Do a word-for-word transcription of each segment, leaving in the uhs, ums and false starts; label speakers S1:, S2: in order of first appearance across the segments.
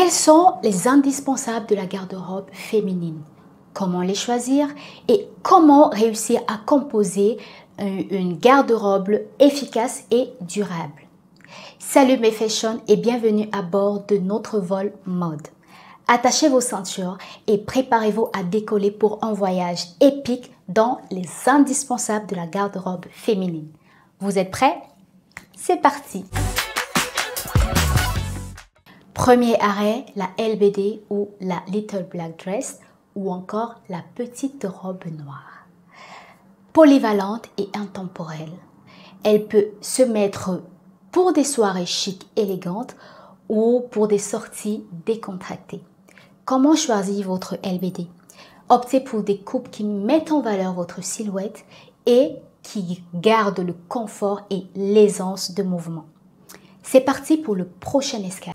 S1: Quels sont les indispensables de la garde-robe féminine? Comment les choisir et comment réussir à composer une garde-robe efficace et durable? Salut mes fashion et bienvenue à bord de notre vol mode. Attachez vos ceintures et préparez-vous à décoller pour un voyage épique dans les indispensables de la garde-robe féminine. Vous êtes prêts? C'est parti! Premier arrêt, la L B D ou la Little Black Dress ou encore la petite robe noire. Polyvalente et intemporelle, elle peut se mettre pour des soirées chic élégantes ou pour des sorties décontractées. Comment choisir votre L B D? Optez pour des coupes qui mettent en valeur votre silhouette et qui gardent le confort et l'aisance de mouvement. C'est parti pour le prochain escale.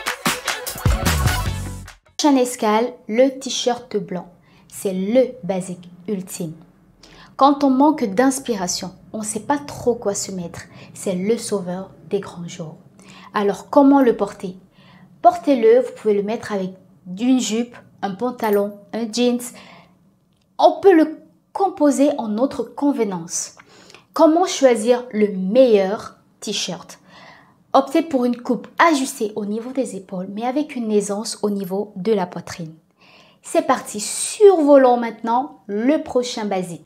S1: Prochaine escale, le t-shirt blanc. C'est le basique ultime. Quand on manque d'inspiration, on ne sait pas trop quoi se mettre. C'est le sauveur des grands jours. Alors, comment le porter? Portez-le, vous pouvez le mettre avec une jupe, un pantalon, un jeans. On peut le composer en notre convenance. Comment choisir le meilleur t-shirt? Optez pour une coupe ajustée au niveau des épaules, mais avec une aisance au niveau de la poitrine. C'est parti, survolons maintenant le prochain basique.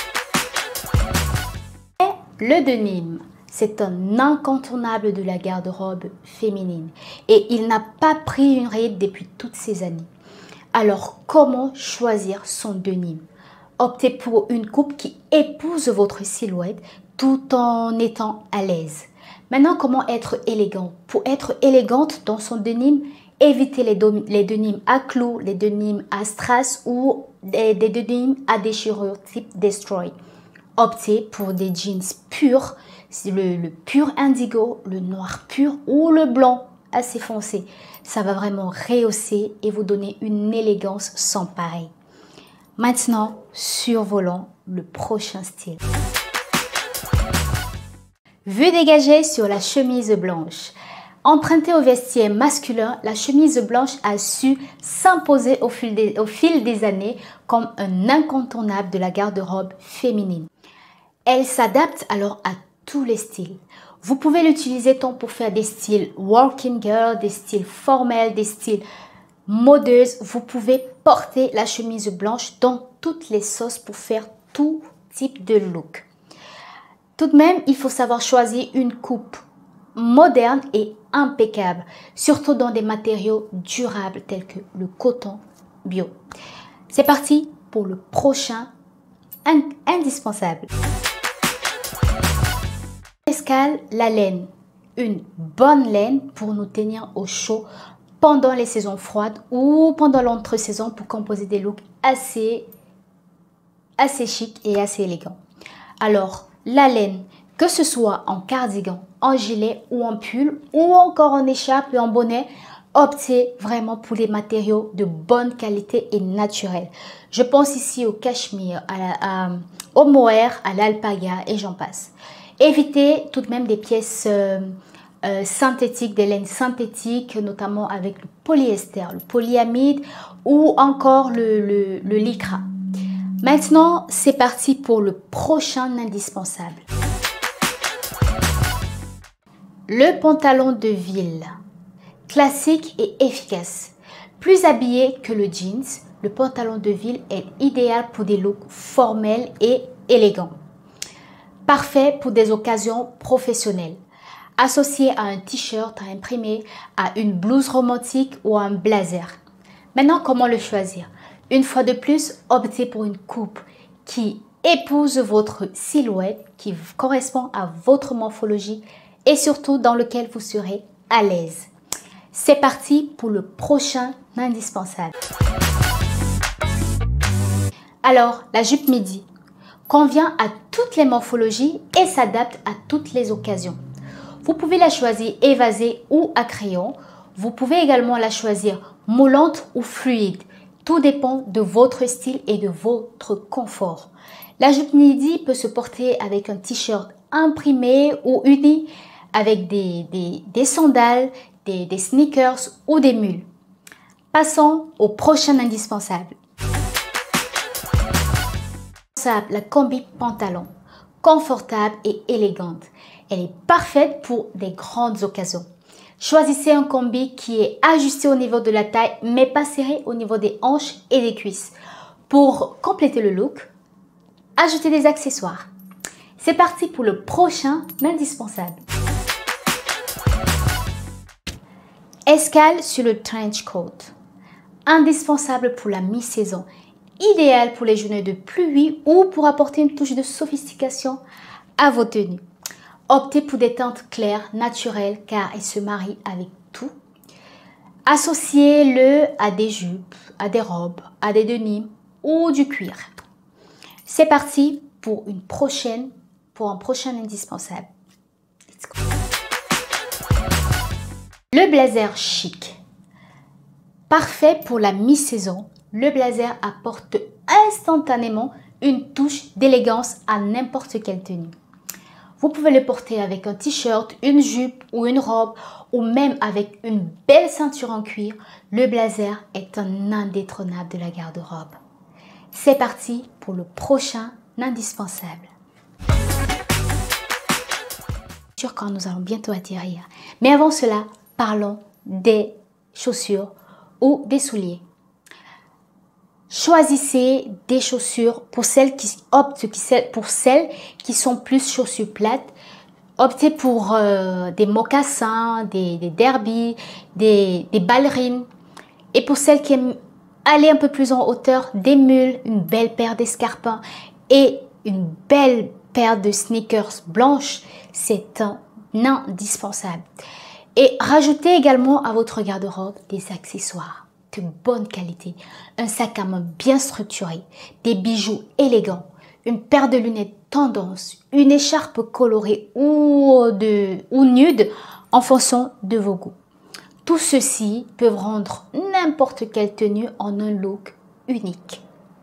S1: Le denim, c'est un incontournable de la garde-robe féminine et il n'a pas pris une ride depuis toutes ces années. Alors, comment choisir son denim? Optez pour une coupe qui épouse votre silhouette tout en étant à l'aise. Maintenant, comment être élégant? Pour être élégante dans son denim, évitez les, les denims à clous, les denims à strass ou des, des denims à déchirure type Destroy. Optez pour des jeans purs, le, le pur indigo, le noir pur ou le blanc assez foncé. Ça va vraiment rehausser et vous donner une élégance sans pareil. Maintenant, survolons le prochain style. Vue dégagée sur la chemise blanche. Empruntée au vestiaire masculin, la chemise blanche a su s'imposer au fil des, au fil des années comme un incontournable de la garde-robe féminine. Elle s'adapte alors à tous les styles. Vous pouvez l'utiliser tant pour faire des styles working girl, des styles formels, des styles modeuses. Vous pouvez porter la chemise blanche dans toutes les sauces pour faire tout type de look. Tout de même, il faut savoir choisir une coupe moderne et impeccable, surtout dans des matériaux durables tels que le coton bio. C'est parti pour le prochain indispensable. Escale, la laine. Une bonne laine pour nous tenir au chaud pendant les saisons froides ou pendant l'entre-saison pour composer des looks assez, assez chic et assez élégants. Alors, la laine, que ce soit en cardigan, en gilet ou en pull ou encore en écharpe et en bonnet, optez vraiment pour les matériaux de bonne qualité et naturels. Je pense ici au cachemire, à la, à, au mohair, à l'alpaga et j'en passe. Évitez tout de même des pièces euh, euh, synthétiques, des laines synthétiques, notamment avec le polyester, le polyamide ou encore le, le, le lycra. Maintenant, c'est parti pour le prochain indispensable. Le pantalon de ville. Classique et efficace. Plus habillé que le jeans, le pantalon de ville est idéal pour des looks formels et élégants. Parfait pour des occasions professionnelles. Associé à un t-shirt à imprimer, à une blouse romantique ou à un blazer. Maintenant, comment le choisir? Une fois de plus, optez pour une coupe qui épouse votre silhouette, qui correspond à votre morphologie et surtout dans lequel vous serez à l'aise. C'est parti pour le prochain indispensable. Alors, la jupe midi convient à toutes les morphologies et s'adapte à toutes les occasions. Vous pouvez la choisir évasée ou à crayon. Vous pouvez également la choisir moulante ou fluide. Tout dépend de votre style et de votre confort. La jupe midi peut se porter avec un t-shirt imprimé ou uni, avec des, des, des sandales, des, des sneakers ou des mules. Passons au prochain indispensable. La combi pantalon, confortable et élégante. Elle est parfaite pour des grandes occasions. Choisissez un combi qui est ajusté au niveau de la taille mais pas serré au niveau des hanches et des cuisses. Pour compléter le look, ajoutez des accessoires. C'est parti pour le prochain indispensable. Escale sur le trench coat. Indispensable pour la mi-saison. Idéal pour les journées de pluie ou pour apporter une touche de sophistication à vos tenues. Optez pour des teintes claires, naturelles, car elles se marient avec tout. Associez-le à des jupes, à des robes, à des denims ou du cuir. C'est parti pour une prochaine, pour un prochain indispensable. Let's go. Le blazer chic. Parfait pour la mi-saison. Le blazer apporte instantanément une touche d'élégance à n'importe quelle tenue. Vous pouvez le porter avec un t-shirt, une jupe ou une robe ou même avec une belle ceinture en cuir. Le blazer est un indétrônable de la garde-robe. C'est parti pour le prochain indispensable. Sûr quand nous allons bientôt atterrir. Mais avant cela, parlons des chaussures ou des souliers. Choisissez des chaussures pour celles qui optent pour celles qui sont plus chaussures plates. Optez pour euh, des mocassins, des, des derbies, des, des ballerines. Et pour celles qui aiment aller un peu plus en hauteur, des mules, une belle paire d'escarpins et une belle paire de sneakers blanches, c'est un indispensable. Et rajoutez également à votre garde-robe des accessoires de bonne qualité, un sac à main bien structuré, des bijoux élégants, une paire de lunettes tendance, une écharpe colorée ou, de, ou nude en fonction de vos goûts. Tout ceci peut rendre n'importe quelle tenue en un look unique.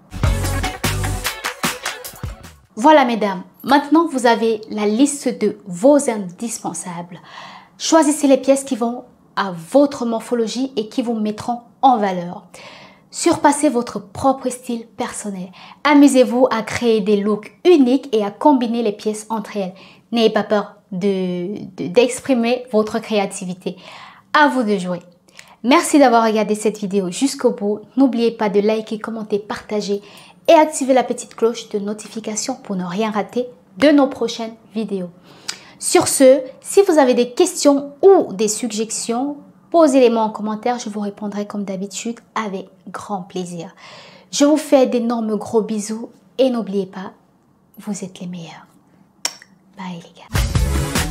S1: Voilà mesdames, maintenant vous avez la liste de vos indispensables. Choisissez les pièces qui vont à votre morphologie et qui vous mettront en valeur. Surpassez votre propre style personnel. Amusez-vous à créer des looks uniques et à combiner les pièces entre elles. N'ayez pas peur de, de, d'exprimer votre créativité. À vous de jouer. Merci d'avoir regardé cette vidéo jusqu'au bout. N'oubliez pas de liker, commenter, partager et activer la petite cloche de notification pour ne rien rater de nos prochaines vidéos. Sur ce, si vous avez des questions ou des suggestions, posez-les-moi en commentaire, je vous répondrai comme d'habitude avec grand plaisir. Je vous fais d'énormes gros bisous et n'oubliez pas, vous êtes les meilleurs. Bye les gars.